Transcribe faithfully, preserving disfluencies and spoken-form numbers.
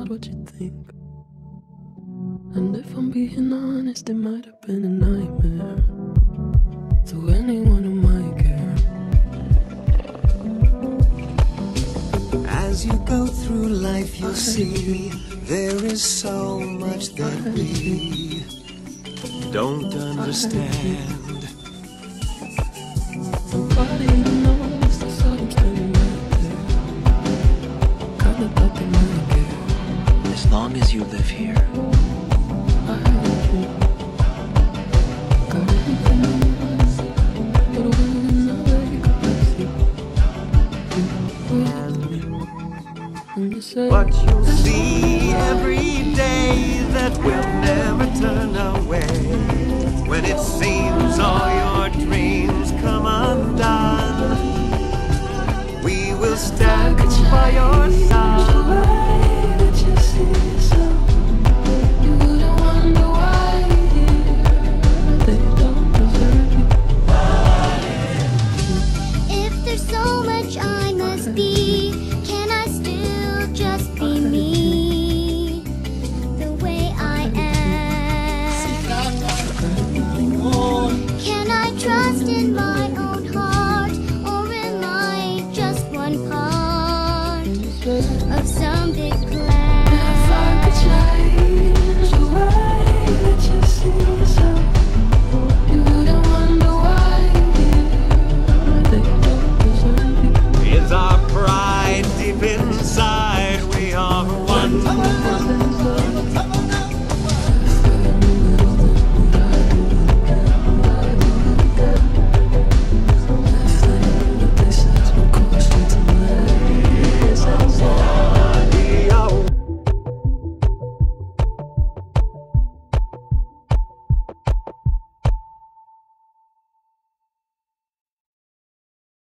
not what you think. And if I'm being honest, it might have been a nightmare to anyone who might care. As you go through life, you'll see there is so much that we don't understand. Nobody knows the side I'm standing right there. Kinda thought they might care. As long as you live here, I heard you. Got everything I want, but when I wake up, I see you with me. And you say, But you'll see every day that we'll never turn away. When it seems all your dreams come undone, we will stand